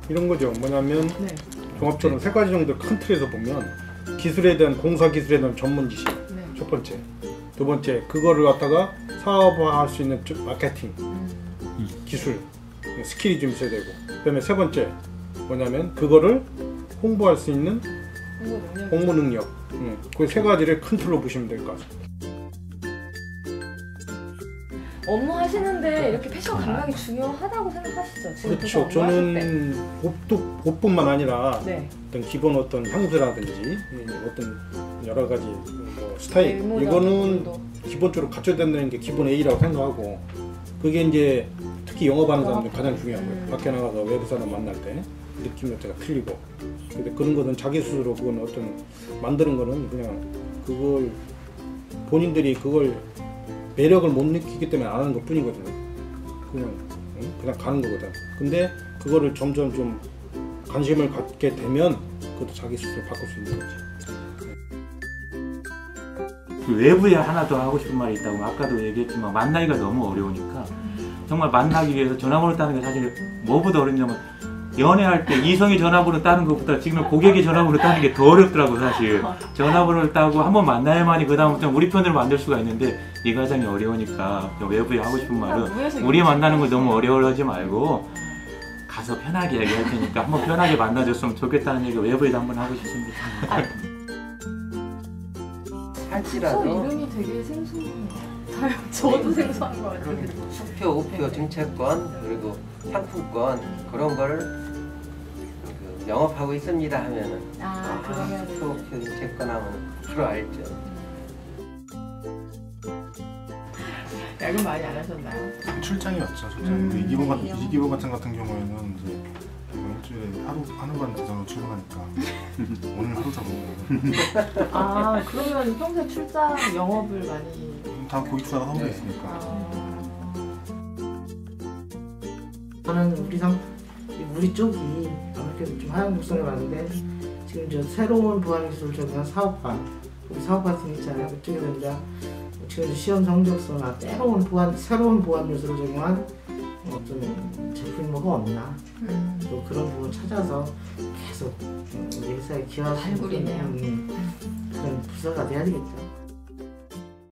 이런 거죠. 뭐냐면 네. 종합적으로 세 가지 정도 큰 틀에서 보면 기술에 대한 공사 기술에 대한 전문 지식 네. 첫 번째, 두 번째 그거를 갖다가 사업화할 수 있는 마케팅 기술 스킬이 좀 있어야 되고, 그다음에 세 번째 뭐냐면 그거를 홍보할 수 있는 홍보 능력. 그 세 가지를 큰 틀로 보시면 될 것 같습니다. 업무 하시는데 이렇게 패션 감각이 중요하다고 생각하시죠? 지금 그렇죠. 저는 옷뿐만 아니라 네. 어떤 기본 어떤 향수라든지 어떤 여러 가지 뭐 스타일 이거는 기본적으로 갖춰야 된다는 게 기본 A라고 생각하고, 그게 이제 특히 영업하는 사람들 가장 중요한 거예요. 밖에 나가서 외부 사람 만날 때 느낌 자체가 틀리고, 근데 그런 거는 자기 스스로 그건 어떤 만드는 거는 그냥 그걸 본인들이 그걸 매력을 못 느끼기 때문에 안 하는 것 뿐이거든요. 그냥 가는 거거든. 근데 그거를 점점 좀 관심을 갖게 되면 그것도 자기 스스로 바꿀 수 있는 거지. 그 외부에 하나 더 하고 싶은 말이 있다고 아까도 얘기했지만 만나기가 너무 어려우니까 정말 만나기 위해서 전화번호 따는 게 사실 뭐보다 어렵냐면 연애할 때 이성이 전화번호 따는 것보다 지금은 고객이 전화번호 따는 게 더 어렵더라고. 사실 전화번호를 따고 한번 만나야만이 그 다음부터 우리 편으로 만들 수가 있는데 이 과정이 어려우니까 외부에 하고 싶은 말은 우리 만나는 걸 너무 어려워하지 말고 가서 편하게 얘기할 테니까 한번 편하게 만나줬으면 좋겠다는 얘기 외부에도 한번 하고 싶습니다. 할지라도 이름이 되게 생소해요. 저도 생소한 것 같아요. 수표, 우표, 증채권 그리고 상품권 그런 거를 영업하고 있습니다 하면은 그러면 수표, 우표, 증채권 하면 프로 알죠. 야근 많이 안 하셨나요? 출장이 왔죠. 출장. 이기보 같은 경우에는 이제 일주일에 하루 반 대전으로 출근하니까 오늘 하루 잡은 그러면 평소에 출장 영업을 많이 다 고객사가 선보여 있으니까. 저는 우리 쪽이 아무래도 좀 하향 곡선을 봤는데 지금 저 새로운 보안 기술 적용한 사업화, 우리 사업화 팀 있잖아요. 그쪽에서 이제 지금 시험 성적서나 새로운 보안 요소를 적용한 어떤 제품이 뭐가 없나 또 그런 부분 찾아서 계속 우리 회사에 기여할 수 있는 그런 부서가 돼야 되겠죠.